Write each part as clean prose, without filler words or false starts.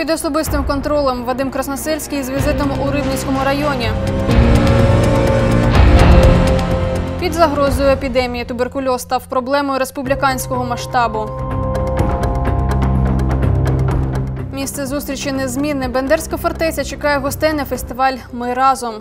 Під особистим контролем Вадим Красносельський з візитом у Рибницькому районі. Під загрозою епідемії туберкульоз став проблемою республіканського масштабу. Місце зустрічі незмінне. Бендерська фортеця чекає гостей на фестиваль «Ми разом».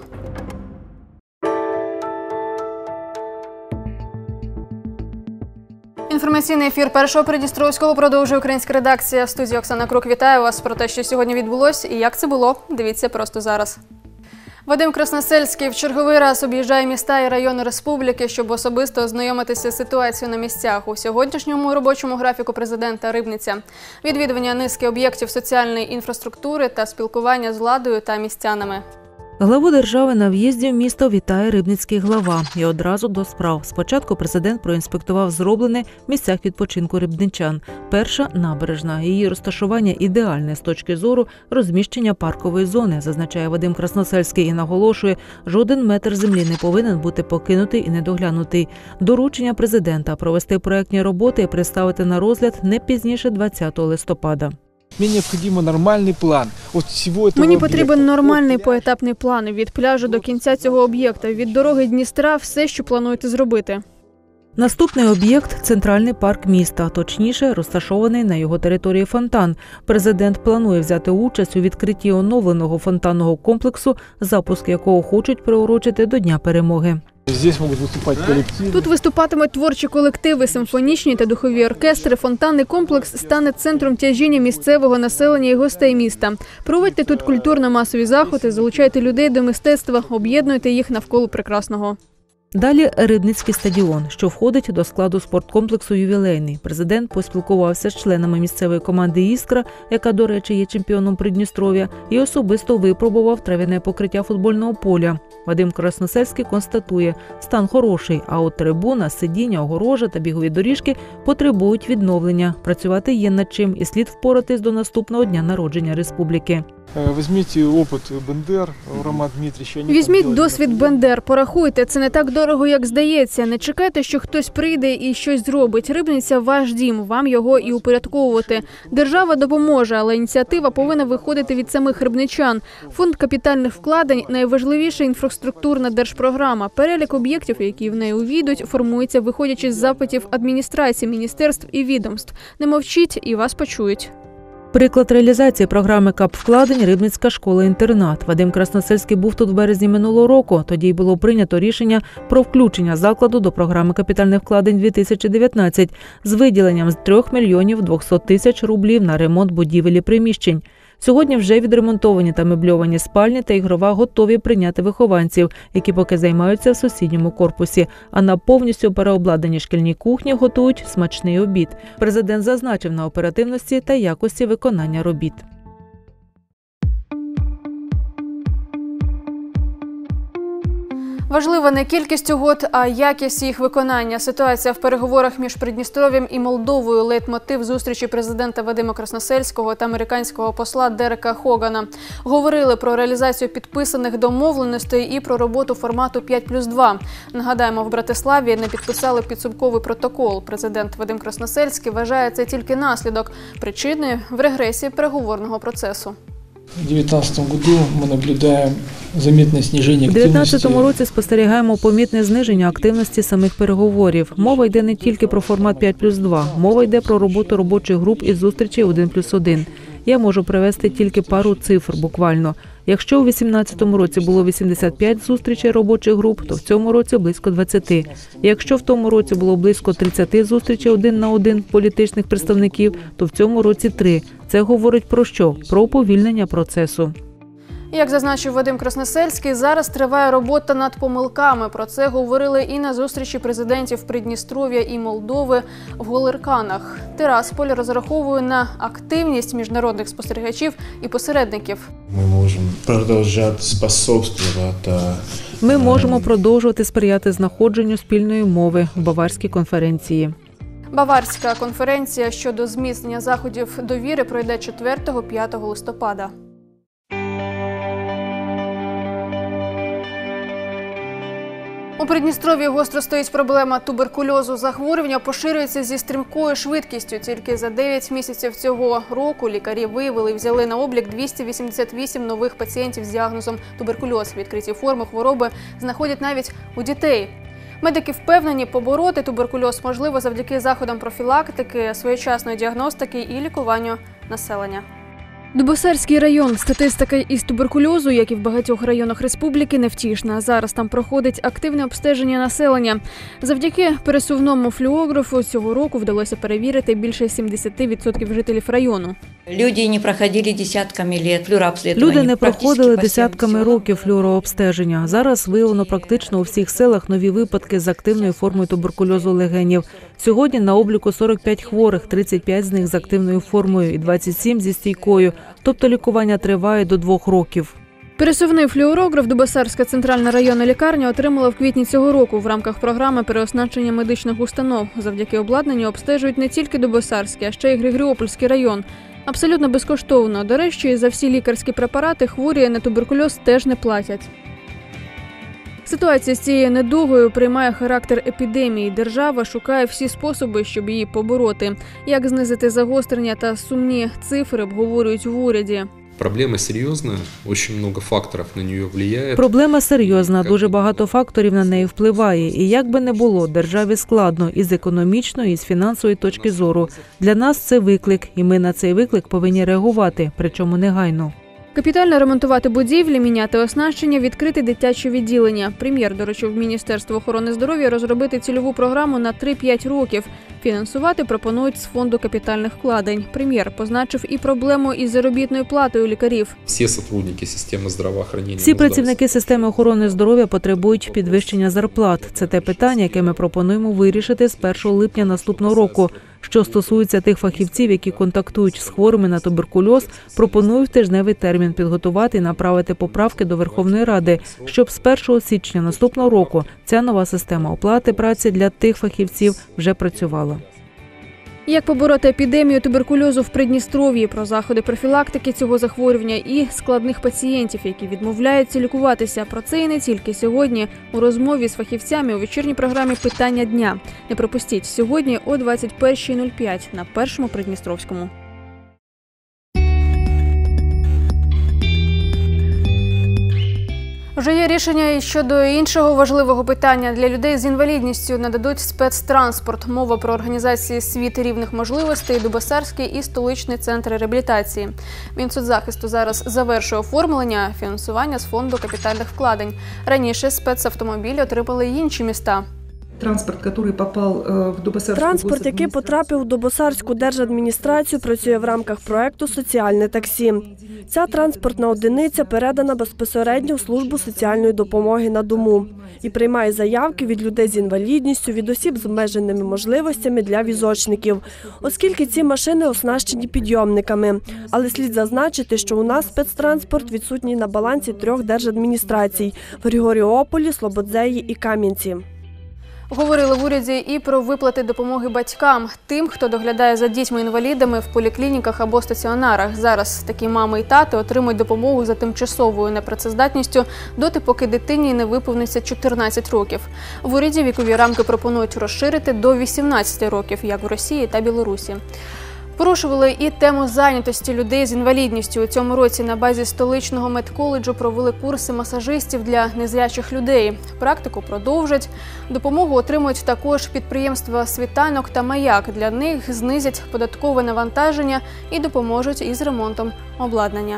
Інформаційний ефір Першого Придністровського продовжує українська редакція. В студії Оксана Крук. Вітаю вас про те, що сьогодні відбулося і як це було. Дивіться просто зараз. Вадим Красносельський в черговий раз об'їжджає міста і райони республіки, щоб особисто ознайомитися з ситуацією на місцях. У сьогоднішньому робочому графіку президента Рибниця. Відвідування низки об'єктів соціальної інфраструктури та спілкування з владою та містянами. Главу держави на в'їзді в місто вітає рибницький глава. І одразу до справ. Спочатку президент проінспектував зроблене в місцях відпочинку рибничан. Перша – набережна. Її розташування ідеальне з точки зору розміщення паркової зони, зазначає Вадим Красносельський і наголошує, жоден метр землі не повинен бути покинутий і недоглянутий. Доручення президента – провести проєктні роботи і представити на розгляд не пізніше 20 листопада. Мені потрібен нормальний поетапний план від пляжу до кінця цього об'єкта, від дороги Дністра, все, що плануєте зробити. Наступний об'єкт – центральний парк міста, точніше, розташований на його території фонтан. Президент планує взяти участь у відкритті оновленого фонтанного комплексу, запуск якого хочуть приурочити до Дня перемоги. Тут виступатимуть творчі колективи, симфонічні та духові оркестри. Фонтанний комплекс стане центром тяжіння місцевого населення і гостей міста. Проводьте тут культурно-масові заходи, залучайте людей до мистецтва, об'єднуйте їх навколо прекрасного. Далі Рибницький стадіон, що входить до складу спорткомплексу «Ювілейний». Президент поспілкувався з членами місцевої команди «Іскра», яка, до речі, є чемпіоном Придністров'я, і особисто випробував трав'яне покриття футбольного поля. Вадим Красносельський констатує, стан хороший, а от трибуна, сидіння, огорожа та бігові доріжки потребують відновлення. Працювати є над чим і слід впоратись до наступного дня народження республіки. Візьміть досвід Бендер, порахуйте, це не так дорого, як здається. Не чекайте, що хтось прийде і щось зробить. Рибниця – ваш дім, вам його і упорядковувати. Держава допоможе, але ініціатива повинна виходити від самих рибничан. Фонд капітальних вкладень – найважливіша інфраструктурна держпрограма. Перелік об'єктів, які в неї увійдуть, формується виходячи з запитів адміністрації, міністерств і відомств. Не мовчіть і вас почують. Приклад реалізації програми капвкладень – Рибницька школа-інтернат. Вадим Красносельський був тут в березні минулого року. Тоді й було прийнято рішення про включення закладу до програми капітальних вкладень 2019 з виділенням з 3 мільйонів 200 тисяч рублів на ремонт будівель і приміщень. Сьогодні вже відремонтовані та мебльовані спальні та ігрова готові прийняти вихованців, які поки займаються в сусідньому корпусі. А на повністю переобладнані шкільні кухні готують смачний обід. Президент зазначив на оперативності та якості виконання робіт. Важлива не кількість угод, а якість їх виконання. Ситуація в переговорах між Придністров'ям і Молдовою – лейтмотив зустрічі президента Вадима Красносельського та американського посла Дерека Хогана. Говорили про реалізацію підписаних домовленостей і про роботу формату 5+2. Нагадаємо, в Братиславі не підписали підсумковий протокол. Президент Вадим Красносельський вважає це тільки наслідок, причиною в регресії переговорного процесу. У 2019 році спостерігаємо помітне зниження активності самих переговорів. Мова йде не тільки про формат 5+2, мова йде про роботу робочих груп і зустрічей 1+1. Я можу привести тільки пару цифр буквально. Якщо у 2018 році було 85 зустрічей робочих груп, то в цьому році близько 20. Якщо в тому році було близько 30 зустрічей 1 на 1 політичних представників, то в цьому році 3. Це говорить про що? Про уповільнення процесу. Як зазначив Вадим Красносельський, зараз триває робота над помилками. Про це говорили і на зустрічі президентів Придністров'я і Молдови в Голерканах. Тирасполь розраховує на активність міжнародних спостерігачів і посередників. Ми можемо продовжувати сприяти знаходженню спільної мови в Баварській конференції. Баварська конференція щодо зміцнення заходів довіри пройде 4-5 листопада. У Придністров'ї гостро стоїть проблема туберкульозу. Захворювання поширюється зі стрімкою швидкістю. Тільки за 9 місяців цього року лікарі виявили і взяли на облік 288 нових пацієнтів з діагнозом туберкульоз. Відкриті форми хвороби знаходять навіть у дітей. Медики впевнені, побороти туберкульоз можливо завдяки заходам профілактики, своєчасної діагностики і лікуванню населення. Дубосарський район. Статистика із туберкульозу, як і в багатьох районах республіки, невтішна. Зараз там проходить активне обстеження населення. Завдяки пересувному флюорографу цього року вдалося перевірити більше 70% жителів району. Люди не проходили десятками років флюорообстеження. Зараз виявлено практично у всіх селах нові випадки з активною формою туберкульозу легенів. Сьогодні на обліку 45 хворих, 35 з них з активною формою і 27 зі стійкою. Тобто лікування триває до 2 років. Пересувний флюорограф Дубосарська центральна районна лікарня отримала в квітні цього року в рамках програми переоснащення медичних установ. Завдяки обладнанню обстежують не тільки Дубосарський, а ще й Григоріопольський район. Абсолютно безкоштовно. До речі, за всі лікарські препарати хворі на туберкульоз теж не платять. Ситуація з цією недугою приймає характер епідемії. Держава шукає всі способи, щоб її побороти. Як знизити загострення та сумні цифри обговорюють в уряді. Проблема серйозна, дуже багато факторів на неї впливає. Проблема серйозна, дуже багато факторів на неї впливає. І як би не було, державі складно і з економічної, і з фінансової точки зору. Для нас це виклик, і ми на цей виклик повинні реагувати, причому негайно. Капітально ремонтувати будівлі, міняти оснащення, відкрити дитячі відділення. Прем'єр доручив Міністерству охорони здоров'я розробити цільову програму на 3-5 років. Фінансувати пропонують з фонду капітальних вкладень. Прем'єр позначив і проблему із заробітною платою лікарів. Всі працівники системи охорони здоров'я потребують підвищення зарплат. Це те питання, яке ми пропонуємо вирішити з 1 липня наступного року. Що стосується тих фахівців, які контактують з хворими на туберкульоз, пропоную в тижневий термін підготувати і направити поправки до Верховної Ради, щоб з 1 січня наступного року ця нова система оплати праці для тих фахівців вже працювала. Як побороти епідемію туберкульозу в Придністров'ї, про заходи профілактики цього захворювання і складних пацієнтів, які відмовляються лікуватися. Про це і не тільки сьогодні у розмові з фахівцями у вечірній програмі «Питання дня». Не пропустіть сьогодні о 21:05 на Першому Придністровському. Вже є рішення і щодо іншого важливого питання. Для людей з інвалідністю нададуть спецтранспорт. Мова про організації «Світ рівних можливостей», Дубосарський і столичний центри реабілітації. Мінсоцзахисту зараз завершує оформлення фінансування з фонду капітальних вкладень. Раніше спецавтомобілі отримали й інші міста. Транспорт, який потрапив у Дубосарську держадміністрацію, працює в рамках проекту «Соціальне таксі». Ця транспортна одиниця передана безпосередньо в службу соціальної допомоги на дому і приймає заявки від людей з інвалідністю, від осіб з обмеженими можливостями для візочників, оскільки ці машини оснащені підйомниками. Але слід зазначити, що у нас спецтранспорт відсутній на балансі 3 держадміністрацій – в Григоріополі, Слободзеї і Кам'янці. Говорили в уряді і про виплати допомоги батькам, тим, хто доглядає за дітьми-інвалідами в поліклініках або стаціонарах. Зараз такі мами і тати отримують допомогу за тимчасовою непрацездатністю доти, поки дитині не виповниться 14 років. В уряді вікові рамки пропонують розширити до 18 років, як в Росії та Білорусі. Порушували і тему зайнятості людей з інвалідністю. У цьому році на базі столичного медколеджу провели курси масажистів для незрячих людей. Практику продовжать. Допомогу отримують також підприємства «Світанок» та «Маяк». Для них знизять податкове навантаження і допоможуть із ремонтом обладнання.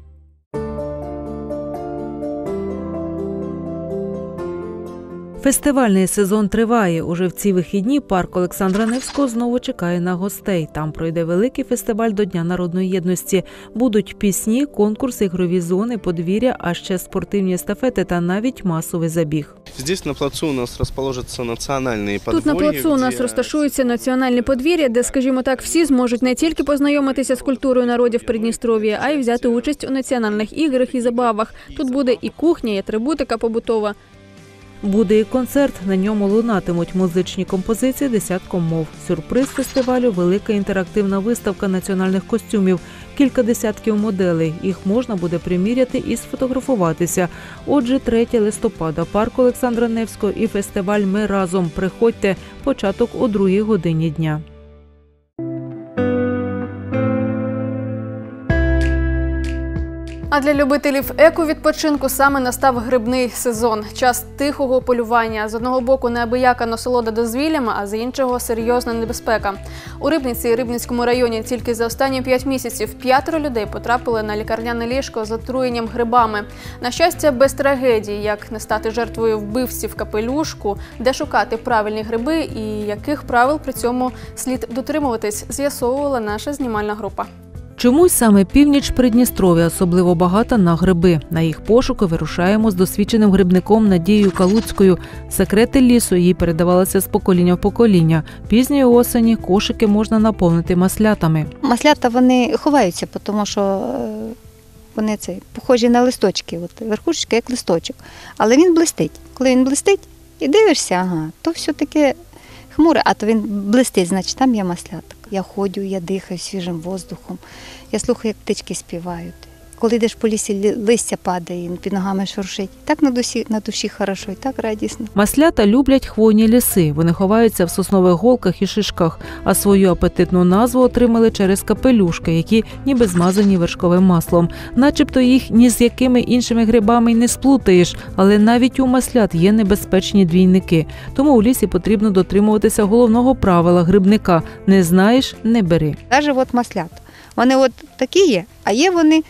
Фестивальний сезон триває. Уже в ці вихідні парк Олександра Невського знову чекає на гостей. Там пройде великий фестиваль до Дня народної єдності. Будуть пісні, конкурси, ігрові зони, подвір'я, а ще спортивні естафети та навіть масовий забіг. Тут на плацу у нас розположаться національні подвір'я. Тут на плацу у нас розташуються національні подвір'я, де, скажімо так, всі зможуть не тільки познайомитися з культурою народів Придністров'я, а й взяти участь у національних іграх і забавах. Тут буде і кухня, і атрибутика побутова. Буде і концерт, на ньому лунатимуть музичні композиції десятком мов. Сюрприз фестивалю – велика інтерактивна виставка національних костюмів. кілька десятків моделей. Їх можна буде приміряти і сфотографуватися. Отже, 3 листопада, парк Олександра Невського і фестиваль «Ми разом». Приходьте, початок о 2 годині дня. А для любителів еко-відпочинку саме настав грибний сезон. Час тихого полювання. З одного боку неабияка насолода дозвіллями, а з іншого – серйозна небезпека. У Рибниці і Рибницькому районі тільки за останні 5 місяців 5 людей потрапили на лікарняне ліжко з отруєнням грибами. На щастя, без трагедії, як не стати жертвою вбивців в капелюшку, де шукати правильні гриби і яких правил при цьому слід дотримуватись, з'ясовувала наша знімальна група. Чомусь саме північ Придністров'я особливо багата на гриби. На їх пошуки вирушаємо з досвідченим грибником Надією Калуцькою. Секрети лісу їй передавалися з покоління в покоління. Пізньої осені кошики можна наповнити маслятами. Маслята, вони ховаються, тому що вони похожі на листочки. От верхушечка як листочок. Але він блистить. Коли він блистить і дивишся, то все таке хмуре, а то він блистить, значить там є маслята. Я ходжу, я дихаю свіжим воздухом, я слухаю, як птички співають. Коли йдеш по лісі, листя падає, під ногами шуршить. Так на душі хорошо і так радісно. Маслята люблять хвойні ліси. Вони ховаються в соснових голках і шишках, а свою апетитну назву отримали через капелюшки, які ніби змазані вершковим маслом. Начебто їх ні з якими іншими грибами й не сплутаєш, але навіть у маслят є небезпечні двійники. Тому у лісі потрібно дотримуватися головного правила грибника – не знаєш – не бери. Навіть от маслята. Вони от такі є, а є вони...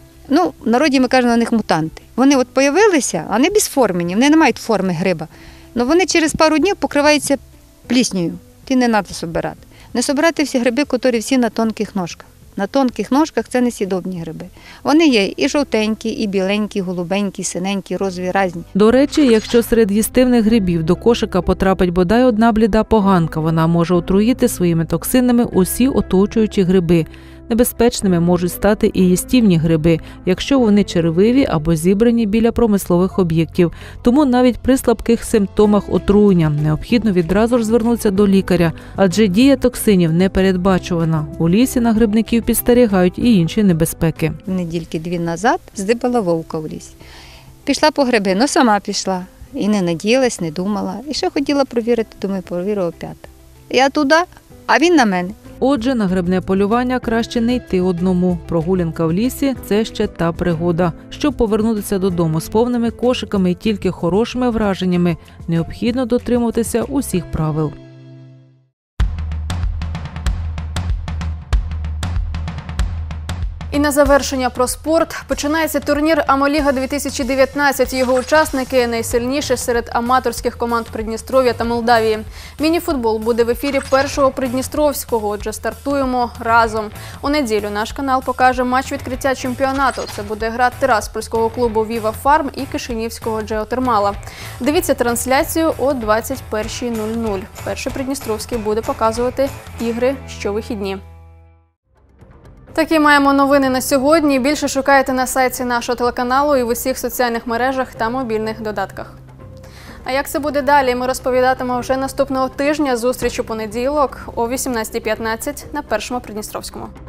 в народі ми кажемо на них мутанти. Вони от появилися, вони безформені, вони не мають форми гриба. Але вони через пару днів покриваються пліснею. Ті не треба собирати. Не собирати всі гриби, які всі на тонких ножках. На тонких ножках це несъїдобні гриби. Вони є і жовтенькі, і біленькі, і голубенькі, синенькі, розові, різні. До речі, якщо серед їстивних грибів до кошика потрапить бодай одна бліда поганка, вона може отруїти своїми токсинами усі оточуючі гриби. Небезпечними можуть стати і їстівні гриби, якщо вони червиві або зібрані біля промислових об'єктів. Тому навіть при слабких симптомах отруєння необхідно відразу ж звернутися до лікаря, адже дія токсинів непередбачувана. У лісі на грибників підстерігають і інші небезпеки. Недільки 2 назад здибала вовка в лісі. Пішла по гриби, сама пішла. І не надіялась, не думала. І ще хотіла провірити, думаю, провірю опять. Я туди, а він на мене. Отже, на грибне полювання краще не йти одному. Прогулянка в лісі – це ще та пригода. Щоб повернутися додому з повними кошиками і тільки хорошими враженнями, необхідно дотримуватися усіх правил. І на завершення про спорт. Починається турнір «Амоліга-2019». Його учасники – найсильніші серед аматорських команд Придністров'я та Молдавії. Міні-футбол буде в ефірі першого Придністровського, отже стартуємо разом. У неділю наш канал покаже матч відкриття чемпіонату. Це буде гра Тираспольського клубу «Віва Фарм» і Кишинівського «Джеотермала». Дивіться трансляцію о 21:00. Перший Придністровський буде показувати ігри щовихідні. Такі маємо новини на сьогодні. Більше шукайте на сайті нашого телеканалу і в усіх соціальних мережах та мобільних додатках. А як це буде далі, ми розповідатимемо вже наступного тижня. Зустріч у понеділок о 18:15 на Першому Придністровському.